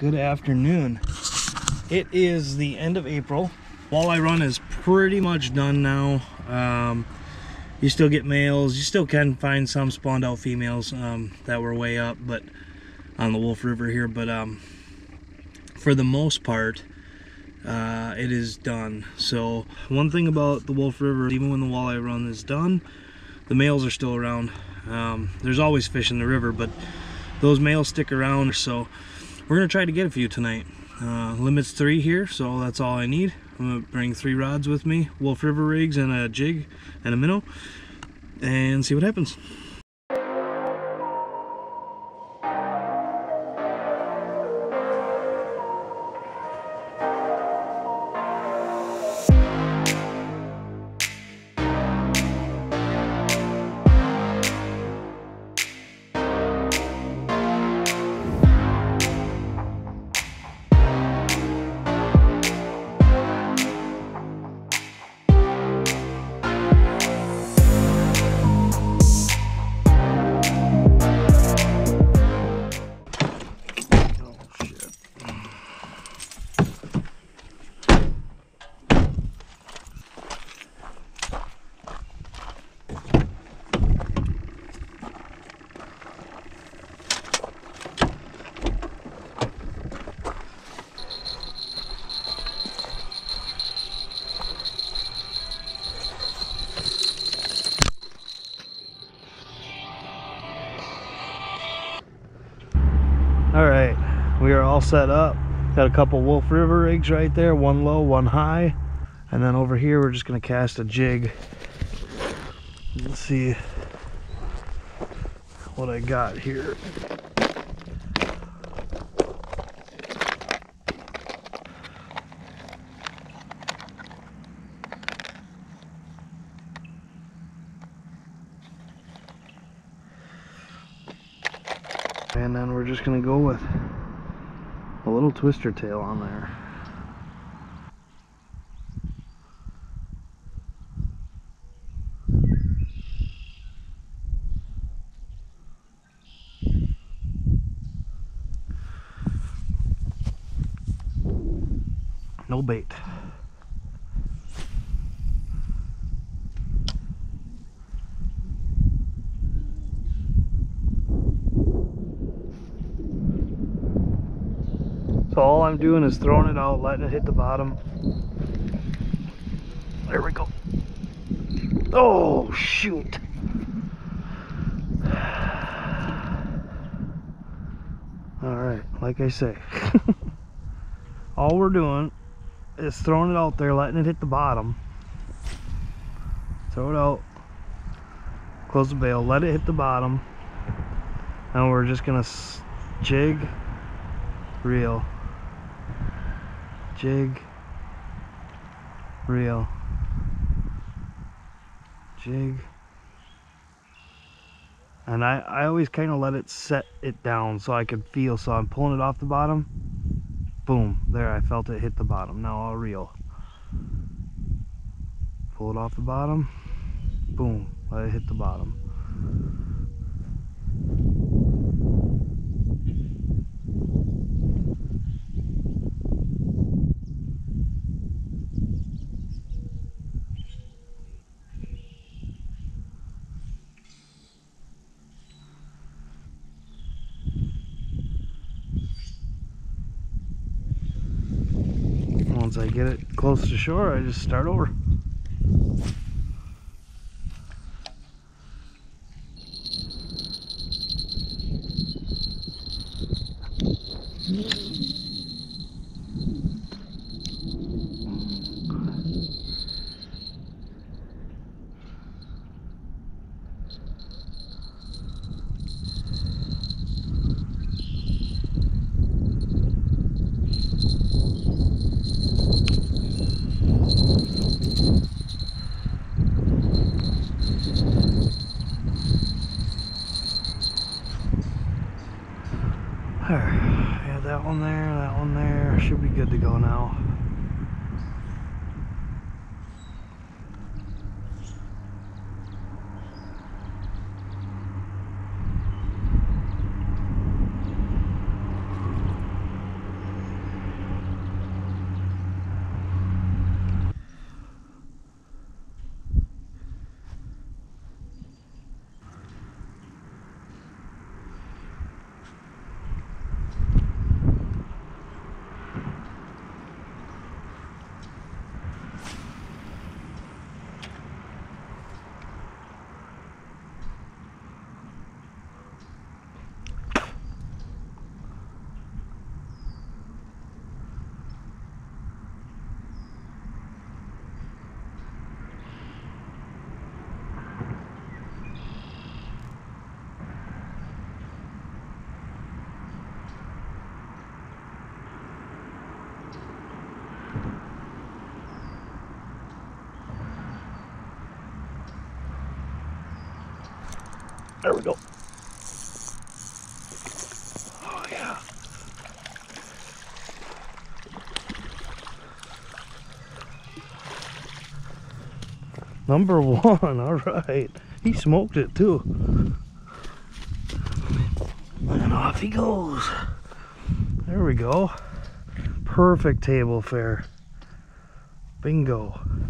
Good afternoon. It is the end of April. Walleye run is pretty much done now. You still get males. You still can find some spawned out females that were way up, but on the Wolf River here. But for the most part, it is done. So one thing about the Wolf River, even when the walleye run is done, the males are still around. There's always fish in the river, but those males stick around. So we're gonna try to get a few tonight. Limit's 3 here, so that's all I need. I'm gonna bring 3 rods with me, Wolf River rigs and a jig and a minnow, and see what happens. All right, we are all set up. Got a couple Wolf River rigs right there, one low, one high. And then over here, we're just gonna cast a jig. Let's see what I got here. And then we're just gonna go with a little twister tail on there. No bait. So all I'm doing is throwing it out, letting it hit the bottom. There we go. Oh, shoot. All right, like I say, all we're doing is throwing it out there, letting it hit the bottom. Throw it out, close the bail, let it hit the bottom. And we're just gonna jig, reel. Jig, reel, jig, and I always kind of let it set it down so I could feel. So I'm pulling it off the bottom, boom, there, I felt it hit the bottom. Now I'll reel, pull it off the bottom, boom, let it hit the bottom. Once I get it close to shore, I just start over. Yeah, that one there, should be good to go now. There we go. Oh yeah. Number one, all right. He smoked it too. And off he goes. There we go. Perfect table fare. Bingo.